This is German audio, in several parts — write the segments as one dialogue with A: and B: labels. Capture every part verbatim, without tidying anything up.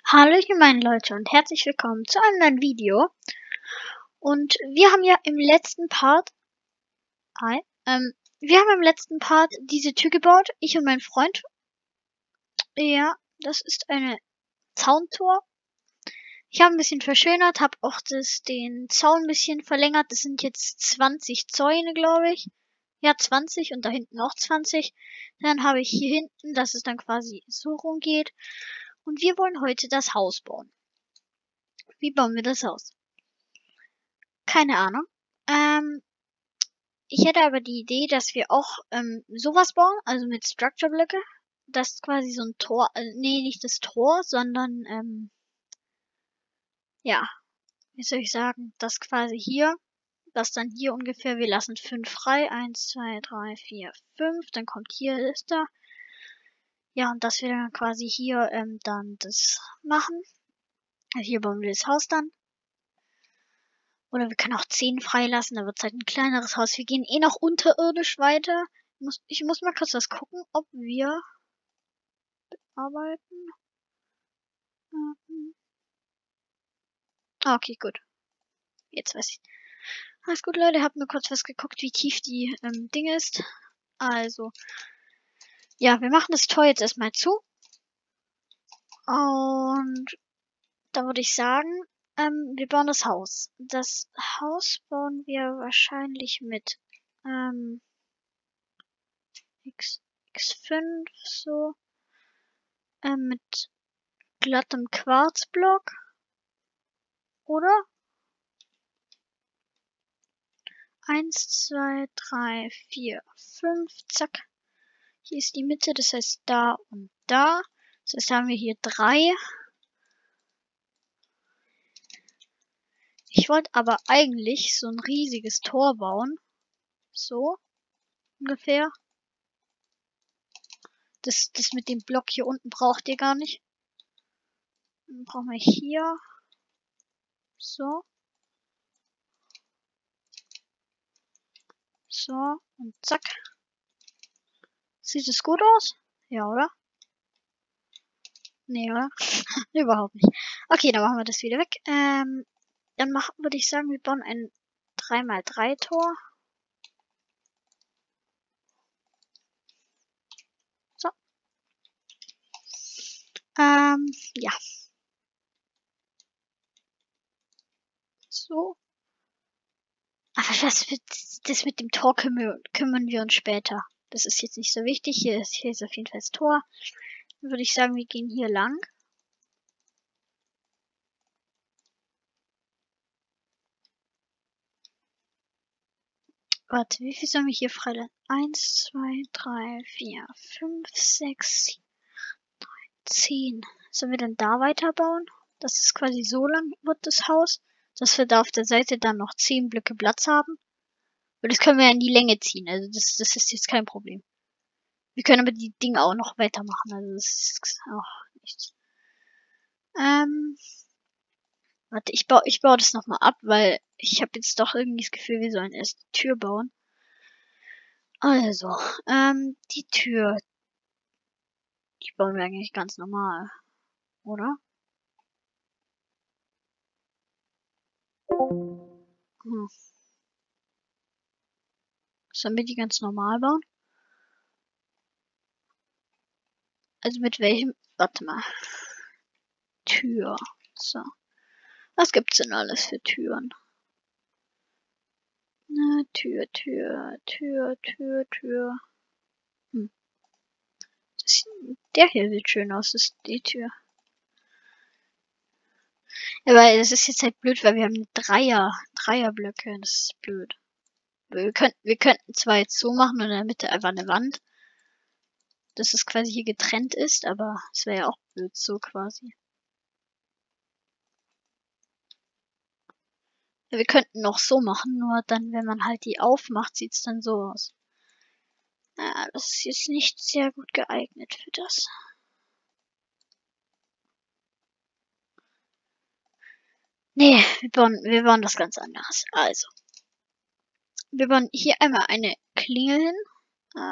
A: Hallöchen meine Leute und herzlich willkommen zu einem neuen Video. Und wir haben ja im letzten Part, hi, ähm, wir haben im letzten Part diese Tür gebaut, ich und mein Freund. Ja, das ist eine Zauntor. Ich habe ein bisschen verschönert, habe auch das, den Zaun ein bisschen verlängert. Das sind jetzt zwanzig Zäune, glaube ich. Ja, zwanzig und da hinten auch zwanzig. Dann habe ich hier hinten, dass es dann quasi so rumgeht. Und wir wollen heute das Haus bauen. Wie bauen wir das Haus? Keine Ahnung. Ähm, ich hätte aber die Idee, dass wir auch ähm, sowas bauen, also mit Structure-Blöcke. Das ist quasi so ein Tor, äh, nee, nicht das Tor, sondern, ähm, ja, wie soll ich sagen, das quasi hier, das dann hier ungefähr, wir lassen fünf frei, eins, zwei, drei, vier, fünf, dann kommt hier, ist da. Ja, und dass wir dann quasi hier ähm, dann das machen. Also hier bauen wir das Haus dann. Oder wir können auch zehn freilassen, da wird es halt ein kleineres Haus. Wir gehen eh noch unterirdisch weiter. Ich muss, ich muss mal kurz was gucken, ob wir arbeiten. Mhm. Okay, gut. Jetzt weiß ich. Alles gut, Leute. Hab nur kurz was geguckt, wie tief die ähm, Ding ist. Also, ja, wir machen das Tor jetzt erstmal zu. Und da würde ich sagen, ähm, wir bauen das Haus. Das Haus bauen wir wahrscheinlich mit ähm, X, X fünf so. Ähm, mit glattem Quarzblock. Oder? Eins, zwei, drei, vier, fünf. Zack. Hier ist die Mitte, das heißt da und da. Das heißt, da haben wir hier drei. Ich wollte aber eigentlich so ein riesiges Tor bauen. So. Ungefähr. Das, das mit dem Block hier unten braucht ihr gar nicht. Dann brauchen wir hier. So. So. Und zack. Sieht es gut aus? Ja, oder? Nee, oder? Überhaupt nicht. Okay, dann machen wir das wieder weg. Ähm, dann machen, würde ich sagen, wir bauen ein drei mal drei Tor. So. Ähm, ja. So. Aber das, das mit dem Tor kümmern, kümmern wir uns später. Das ist jetzt nicht so wichtig. Hier ist, hier ist auf jeden Fall das Tor. Dann würde ich sagen, wir gehen hier lang. Warte, wie viel sollen wir hier freilassen? Eins, zwei, drei, vier, fünf, sechs, sieben, neun, zehn. Sollen wir dann da weiterbauen? Das ist quasi so lang wird das Haus, dass wir da auf der Seite dann noch zehn Blöcke Platz haben. Und das können wir ja in die Länge ziehen. Also das, das ist jetzt kein Problem. Wir können aber die Dinge auch noch weitermachen. Also das ist auch nichts. Ähm, warte, ich baue, ich baue das nochmal ab, weil ich habe jetzt doch irgendwie das Gefühl, wir sollen erst die Tür bauen. Also, ähm, die Tür, die bauen wir eigentlich ganz normal, oder? Hm. Sollen wir die ganz normal bauen? Also mit welchem? Warte mal. Tür. So. Was gibt's denn alles für Türen? Na, Tür, Tür, Tür, Tür, Tür. Hm. Das, der hier sieht schön aus, das ist die Tür. Ja, aber das ist jetzt halt blöd, weil wir haben Dreier, Dreierblöcke. Das ist blöd. Wir könnten, wir könnten zwar jetzt so machen und in der Mitte einfach eine Wand, dass es quasi hier getrennt ist, aber es wäre ja auch blöd so quasi. Ja, wir könnten noch so machen, nur dann, wenn man halt die aufmacht, sieht's dann so aus. Ja, das ist jetzt nicht sehr gut geeignet für das. Nee, wir bauen, wir bauen was ganz anderes. Also. Wir bauen hier einmal eine Klingel hin.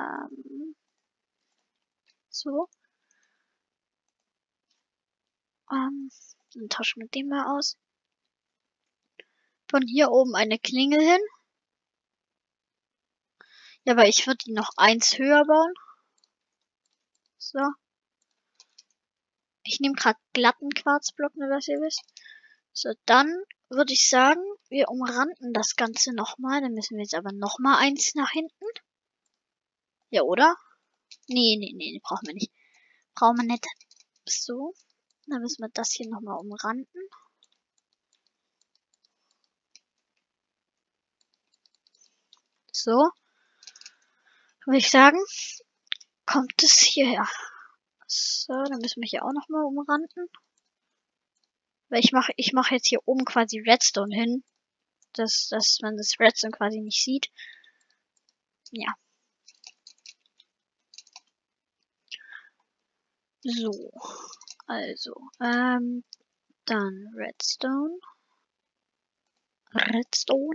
A: Ähm, so. Ähm, dann tauschen wir den mal aus. Von hier oben eine Klingel hin. Ja, aber ich würde die noch eins höher bauen. So. Ich nehme gerade glatten Quarzblock, nur dass ihr wisst. So, dann würde ich sagen, wir umranden das Ganze nochmal. Dann müssen wir jetzt aber nochmal eins nach hinten. Ja, oder? Nee, nee, nee, brauchen wir nicht. Brauchen wir nicht. So. Dann müssen wir das hier nochmal umranden. So. Würde ich sagen, kommt es hierher. So, dann müssen wir hier auch nochmal umranden. Weil ich mache ich mache jetzt hier oben quasi Redstone hin. Dass, dass man das Redstone quasi nicht sieht. Ja. So. Also, ähm, dann Redstone. Redstone.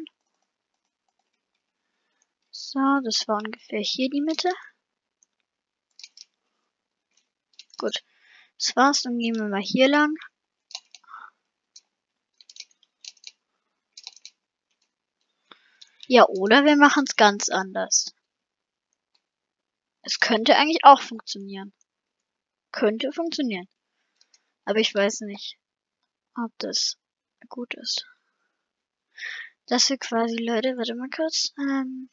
A: So, das war ungefähr hier die Mitte. Gut. Das war's. Dann gehen wir mal hier lang. Ja, oder wir machen es ganz anders. Es könnte eigentlich auch funktionieren. Könnte funktionieren. Aber ich weiß nicht, ob das gut ist. Dass wir quasi, Leute, warte mal kurz, ähm,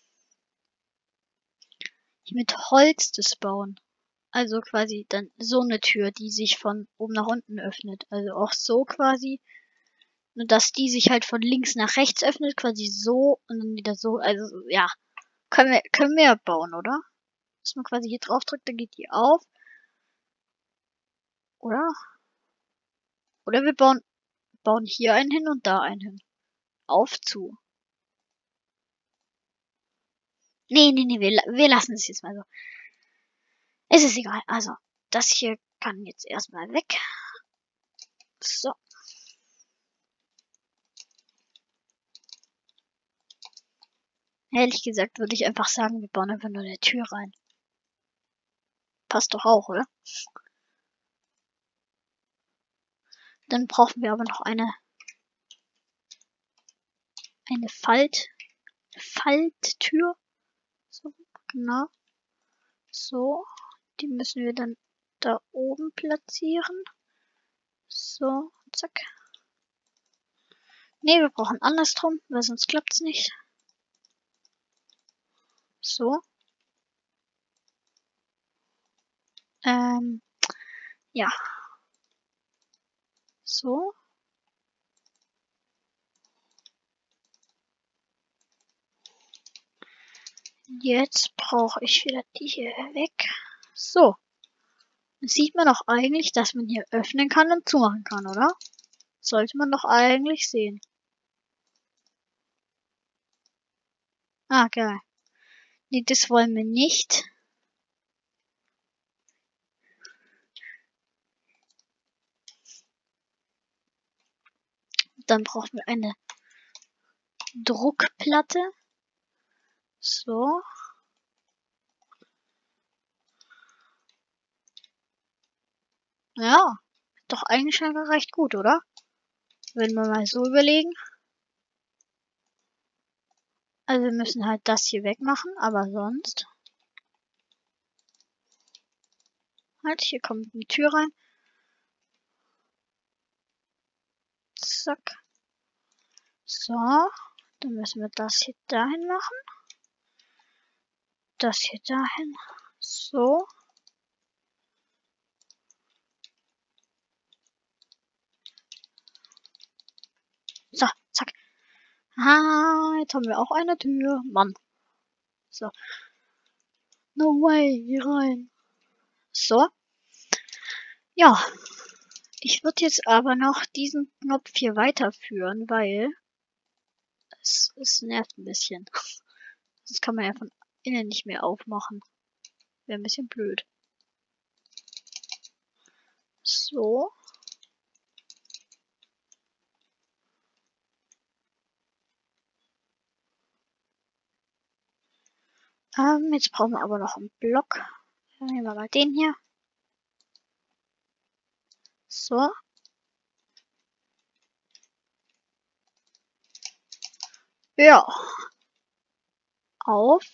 A: hier mit Holz das bauen. Also quasi dann so eine Tür, die sich von oben nach unten öffnet. Also auch so quasi. Nur dass die sich halt von links nach rechts öffnet, quasi so und dann wieder so. Also ja, können wir können wir bauen, oder? Dass man quasi hier drauf drückt, dann geht die auf. Oder? Oder wir bauen bauen hier einen hin und da einen hin. Auf zu. Nee, nee, nee, wir, wir lassen es jetzt mal so. Es ist egal. Also, das hier kann jetzt erstmal weg. So. Ehrlich gesagt würde ich einfach sagen, wir bauen einfach nur eine Tür rein. Passt doch auch, oder? Dann brauchen wir aber noch eine eine Falt Falttür. So, genau. So. Die müssen wir dann da oben platzieren. So, zack. Ne, wir brauchen andersrum, weil sonst klappt's nicht. So. Ähm, ja. So. Jetzt brauche ich wieder die hier weg. So. Dann sieht man doch eigentlich, dass man hier öffnen kann und zumachen kann, oder? Sollte man doch eigentlich sehen. Ah, geil. Nee, das wollen wir nicht. Dann brauchen wir eine Druckplatte. So. Ja. Doch eigentlich schon recht gut, oder? Wenn wir mal so überlegen. Also wir müssen halt das hier wegmachen, aber sonst. Halt, hier kommt eine Tür rein. Zack. So. Dann müssen wir das hier dahin machen. Das hier dahin. So. So, zack. Ah, jetzt haben wir auch eine Tür. Mann. So. No way, hier rein. So. Ja. Ich würde jetzt aber noch diesen Knopf hier weiterführen, weil es, es nervt ein bisschen. Das kann man ja von innen nicht mehr aufmachen. Wäre ein bisschen blöd. So. Ähm, jetzt brauchen wir aber noch einen Block. Dann nehmen wir mal den hier. So. Ja. Auf.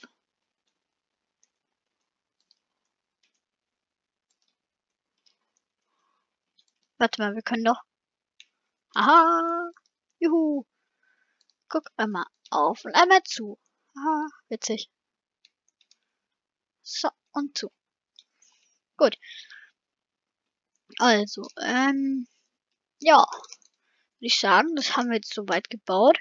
A: Warte mal, wir können doch. Aha. Juhu. Guck einmal auf und einmal zu. Aha, witzig. So, und zu. Gut. Also, ähm, ja. Würde ich sagen, das haben wir jetzt soweit gebaut.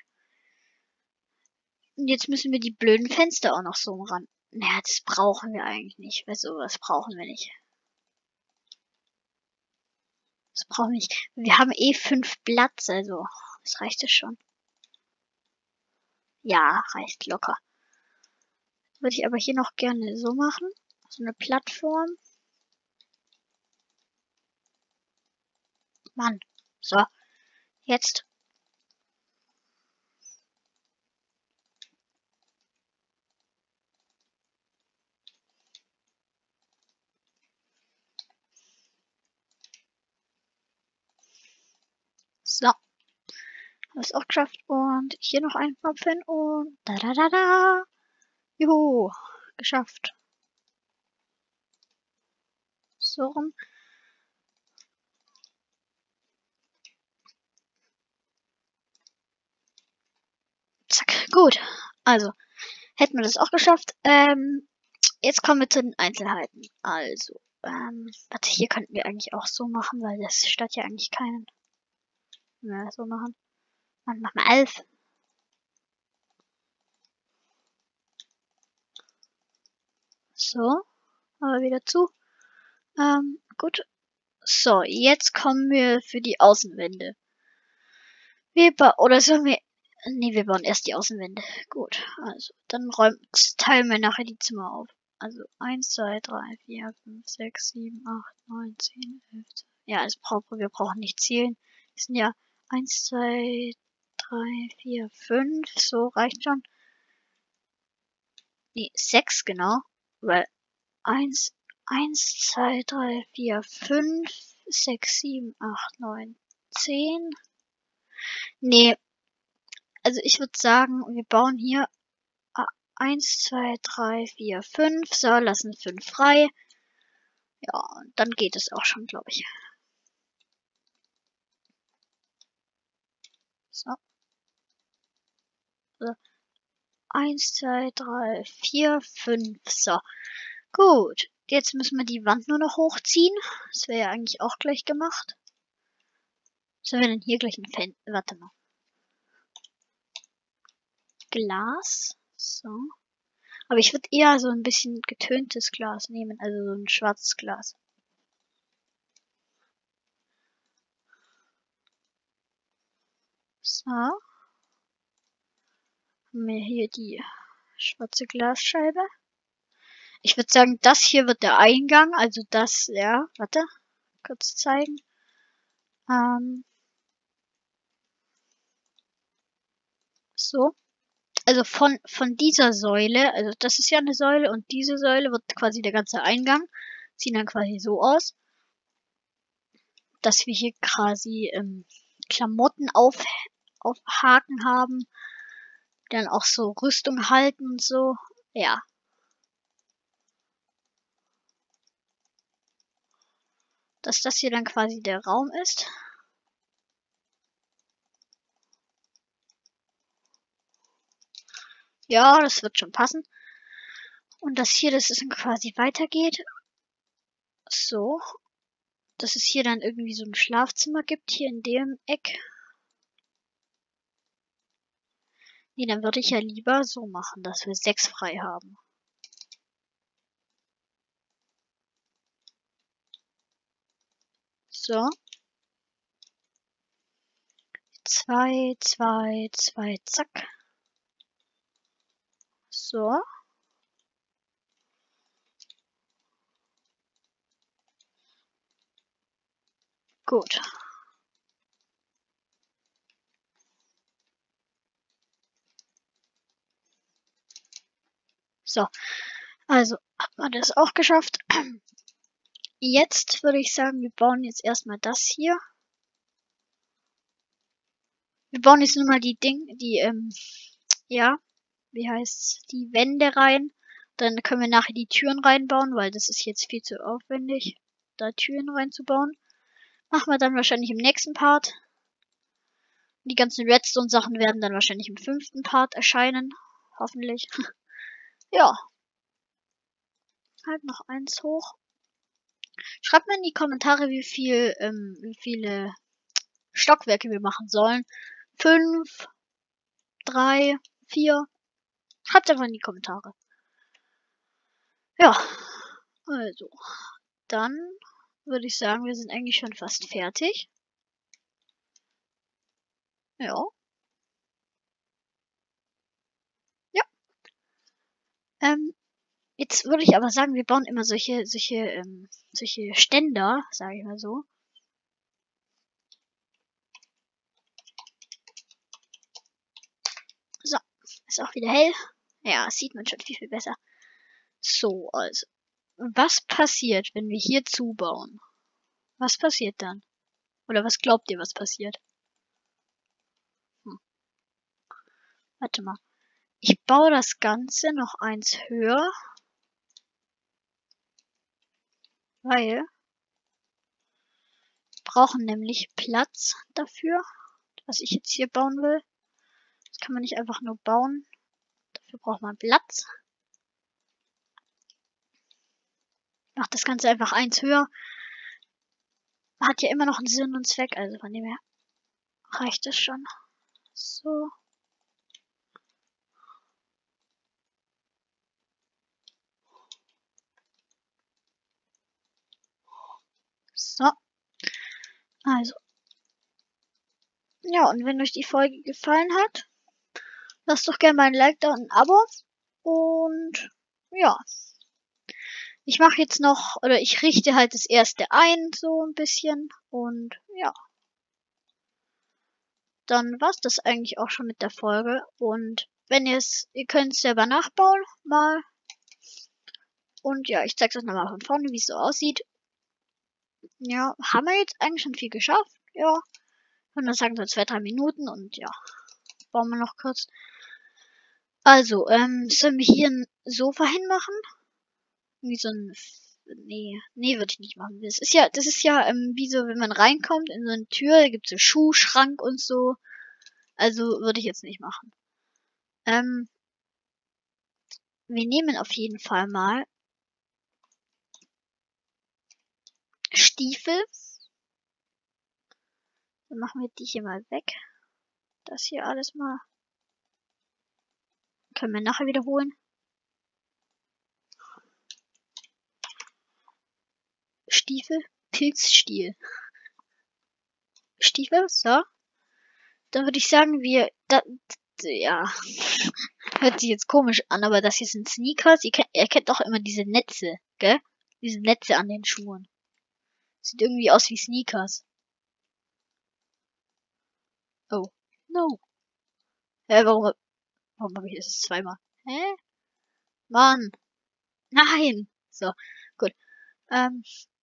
A: Und jetzt müssen wir die blöden Fenster auch noch so ran. Naja, das brauchen wir eigentlich nicht, weil sowas brauchen wir nicht. Das brauchen wir nicht. Wir haben eh fünf Platz, also das reicht es schon. Ja, reicht locker. Würde ich aber hier noch gerne so machen. So eine Plattform. Mann. So. Jetzt. So. Haben wir es auch geschafft. Und hier noch einen Knopf hin und da da da da. Juhu. Geschafft. So rum. Zack. Gut. Also. Hätten wir das auch geschafft. Ähm. Jetzt kommen wir zu den Einzelheiten. Also. Ähm. Warte, hier könnten wir eigentlich auch so machen, weil das stört ja eigentlich keinen. Wenn wir das so machen. Dann machen wir elf. So. Aber wieder zu. Ähm. Gut. So, jetzt kommen wir für die Außenwände. Wir ba oder sollen wir. Nee, wir bauen erst die Außenwände. Gut, also dann räumen, teilen wir nachher die Zimmer auf. Also eins, zwei, drei, vier, fünf, sechs, sieben, acht, neun, zehn, elf. Ja, es braucht, wir brauchen nicht zählen. Es sind ja eins, zwei, drei, vier, fünf. So reicht schon. Nee, sechs genau. Weil eins, eins, zwei, drei, vier, fünf, sechs, sieben, acht, neun, zehn. Nee, also ich würde sagen, wir bauen hier eins, zwei, drei, vier, fünf. So, lassen fünf frei. Ja, dann geht es auch schon, glaube ich. So. so. eins, zwei, drei, vier, fünf. So. Gut. Jetzt müssen wir die Wand nur noch hochziehen. Das wäre ja eigentlich auch gleich gemacht. Sollen wir denn hier gleich ein Fenster? Warte mal. Glas. So. Aber ich würde eher so ein bisschen getöntes Glas nehmen, also so ein schwarzes Glas. So. Haben wir hier die schwarze Glasscheibe. Ich würde sagen, das hier wird der Eingang, also das, ja, warte, kurz zeigen. Ähm, so. Also von, von dieser Säule, also das ist ja eine Säule und diese Säule wird quasi der ganze Eingang. Sieht dann quasi so aus, dass wir hier quasi ähm, Klamotten auf, aufhaken haben, dann auch so Rüstung halten und so. Ja. Dass das hier dann quasi der Raum ist. Ja, das wird schon passen. Und das hier, dass es dann quasi weitergeht. So. Dass es hier dann irgendwie so ein Schlafzimmer gibt, hier in dem Eck. Nee, dann würde ich ja lieber so machen, dass wir sechs frei haben. So. Zwei, zwei, zwei, zack. So. Gut. So. Also, hat man das auch geschafft. Jetzt würde ich sagen, wir bauen jetzt erstmal das hier. Wir bauen jetzt nur mal die Ding, die, ähm, ja, wie heißt's, die Wände rein. Dann können wir nachher die Türen reinbauen, weil das ist jetzt viel zu aufwendig, da Türen reinzubauen. Machen wir dann wahrscheinlich im nächsten Part. Die ganzen Redstone-Sachen werden dann wahrscheinlich im fünften Part erscheinen. Hoffentlich. Ja. Halt noch eins hoch. Schreibt mir in die Kommentare, wie viel, ähm, wie viele Stockwerke wir machen sollen. Fünf, drei, vier. Schreibt einfach in die Kommentare. Ja. Also. Dann würde ich sagen, wir sind eigentlich schon fast fertig. Ja. Ja. Ähm, jetzt würde ich aber sagen, wir bauen immer solche, solche, ähm, solche Ständer, sage ich mal so. So, ist auch wieder hell. Ja, sieht man schon viel, viel besser. So, also. Was passiert, wenn wir hier zubauen? Was passiert dann? Oder was glaubt ihr, was passiert? Hm. Warte mal. Ich baue das Ganze noch eins höher. Weil wir brauchen nämlich Platz dafür, was ich jetzt hier bauen will. Das kann man nicht einfach nur bauen. Dafür braucht man Platz. Macht das Ganze einfach eins höher. Hat ja immer noch einen Sinn und Zweck, also von dem her reicht es schon. So. So. Also. Ja, und wenn euch die Folge gefallen hat, lasst doch gerne mal ein Like da und ein Abo. Und ja. Ich mache jetzt noch, oder ich richte halt das erste ein, so ein bisschen. Und ja. Dann war's das eigentlich auch schon mit der Folge. Und wenn ihr es, ihr könnt es selber nachbauen, mal. Und ja, ich zeige es euch nochmal von vorne, wie es so aussieht. Ja, haben wir jetzt eigentlich schon viel geschafft. Ja. Und dann sagen so zwei, drei Minuten und ja. Bauen wir noch kurz. Also, ähm, sollen wir hier ein Sofa hinmachen? Wie so ein, nee, nee, würde ich nicht machen. Das ist ja, das ist ja, ähm, wie so, wenn man reinkommt in so eine Tür, da gibt's so Schuhschrank und so. Also, würde ich jetzt nicht machen. Ähm, wir nehmen auf jeden Fall mal Stiefel. Dann machen wir die hier mal weg. Das hier alles mal. Können wir nachher wiederholen. Stiefel. Pilzstiel. Stiefel, so. Dann würde ich sagen, wir, da, ja, hört sich jetzt komisch an, aber das hier sind Sneakers. Ihr kennt, ihr kennt doch immer diese Netze, gell? Diese Netze an den Schuhen. Sieht irgendwie aus wie Sneakers. Oh, no. Hä, warum, warum habe ich das zweimal? Hä? Mann. Nein. So, gut. Ähm,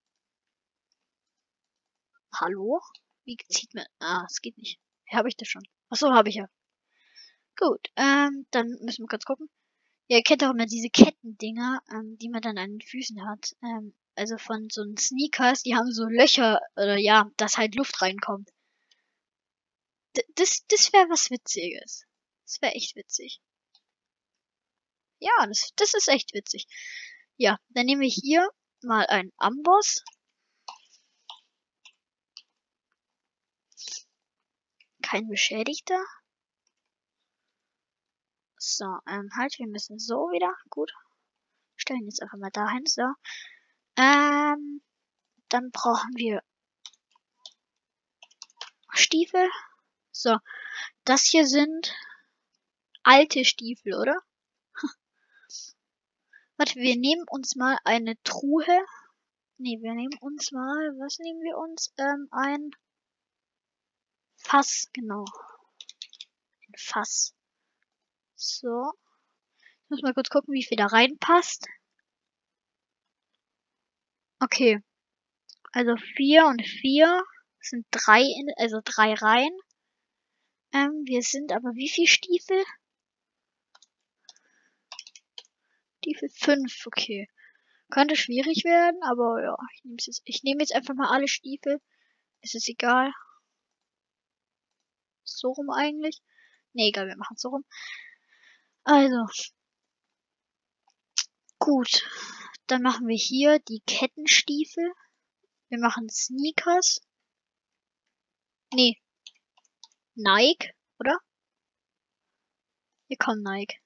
A: hallo? Wie zieht man, ah, es geht nicht. Habe ich das schon? Achso, habe ich ja. Gut, ähm, dann müssen wir kurz gucken. Ja, ihr kennt auch immer diese Kettendinger, ähm, die man dann an den Füßen hat. Ähm, also von so einen Sneakers, die haben so Löcher, oder ja, dass halt Luft reinkommt. D das, das wäre was Witziges. Das wäre echt witzig. Ja, das, das ist echt witzig. Ja, dann nehme ich hier mal einen Amboss. Kein Beschädigter. So, ähm, halt, wir müssen so wieder. Gut. Stellen jetzt einfach mal dahin, so. Ähm, dann brauchen wir Stiefel. So, das hier sind alte Stiefel, oder? Warte, wir nehmen uns mal eine Truhe. Ne, wir nehmen uns mal, was nehmen wir uns? Ähm, ein Fass, genau. Ein Fass. So. Ich muss mal kurz gucken, wie viel da reinpasst. Okay. Also vier und vier sind drei, in, also drei Reihen. Ähm, wir sind aber wie viel Stiefel? Stiefel fünf, okay. Könnte schwierig werden, aber ja, ich nehme jetzt, ich nehme jetzt einfach mal alle Stiefel. Ist es egal. So rum eigentlich. Nee, egal, wir machen es so rum. Also. Gut. Dann machen wir hier die Kettenstiefel. Wir machen Sneakers. Nee. Nike, oder? Hier kommt Nike.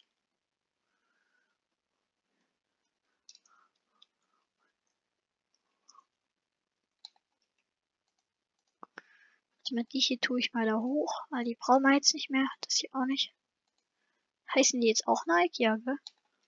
A: Mit die hier tue ich mal da hoch, weil die brauchen wir jetzt nicht mehr. Das hier auch nicht. Heißen die jetzt auch Nike? Ja, gell?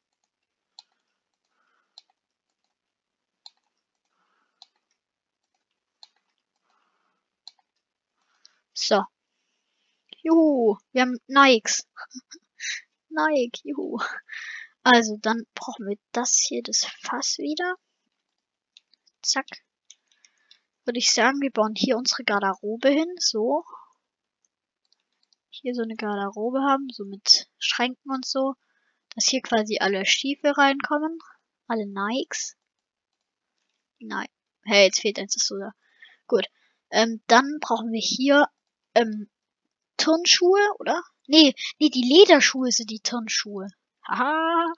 A: So. Juhu, wir haben Nikes. Nike, juhu. Also, dann brauchen wir das hier, das Fass wieder. Zack. Würde ich sagen, wir bauen hier unsere Garderobe hin. So. Hier so eine Garderobe haben, so mit Schränken und so. Dass hier quasi alle Stiefel reinkommen. Alle Nikes. Nein. Hey, jetzt fehlt eins, das so da. Gut. Ähm, dann brauchen wir hier, ähm, Turnschuhe, oder? Nee, nee, die Lederschuhe sind die Turnschuhe. Haha.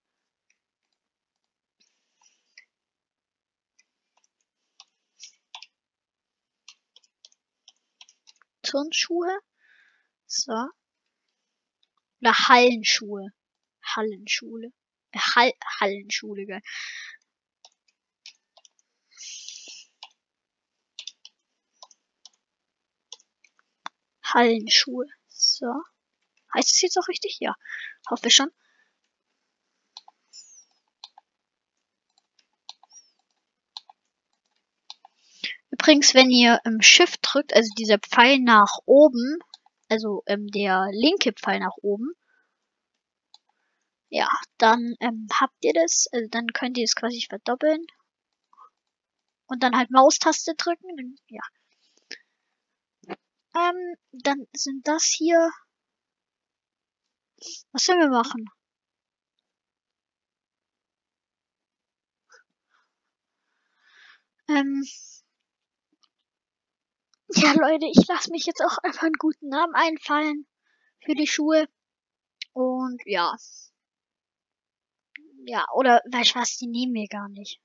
A: Turnschuhe. So. Oder Hallenschuhe. Hallenschule. Äh, Hall Hallenschule, geil. Hallenschuhe. So. Heißt es jetzt auch richtig? Ja. Hoffe schon. Übrigens, wenn ihr ähm, Shift drückt, also dieser Pfeil nach oben, also ähm, der linke Pfeil nach oben, ja, dann ähm, habt ihr das, also dann könnt ihr es quasi verdoppeln. Und dann halt Maustaste drücken, dann, ja. Ähm, dann sind das hier. Was sollen wir machen? Ähm, ja, Leute, ich lasse mich jetzt auch einfach einen guten Namen einfallen für die Schuhe. Und ja. Ja, oder weißt du was, die nehmen wir gar nicht.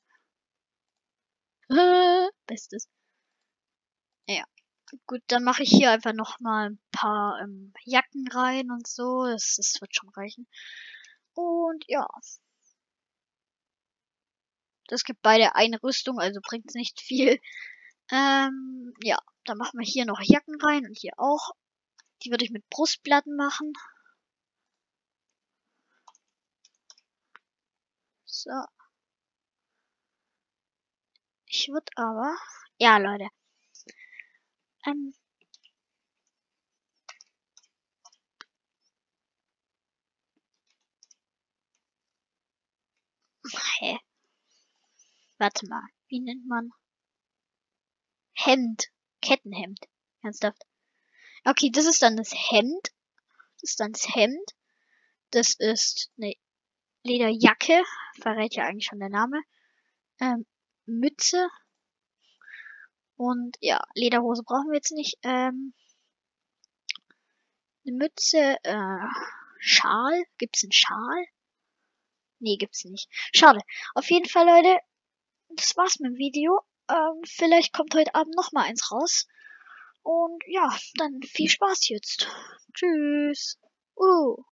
A: Bestes. Ja. Gut, dann mache ich hier einfach noch mal ein paar ähm, Jacken rein und so. Das, das wird schon reichen. Und ja. Das gibt beide eine Rüstung, also bringt es nicht viel. Ähm, ja, dann machen wir hier noch Jacken rein und hier auch. Die würde ich mit Brustplatten machen. So. Ich würde aber. Ja, Leute. Ähm. Hä? Warte mal. Wie nennt man? Hemd. Kettenhemd. Ernsthaft. Okay, das ist dann das Hemd. Das ist dann das Hemd. Das ist eine Lederjacke. Verrät ja eigentlich schon der Name. Ähm, Mütze. Und ja, Lederhose brauchen wir jetzt nicht. Ähm, eine Mütze. Äh, Schal. Gibt's einen Schal? Nee, gibt's nicht. Schade. Auf jeden Fall, Leute. Das war's mit dem Video. Ähm, vielleicht kommt heute Abend noch mal eins raus. Und ja, dann viel Spaß jetzt. Tschüss. Uh.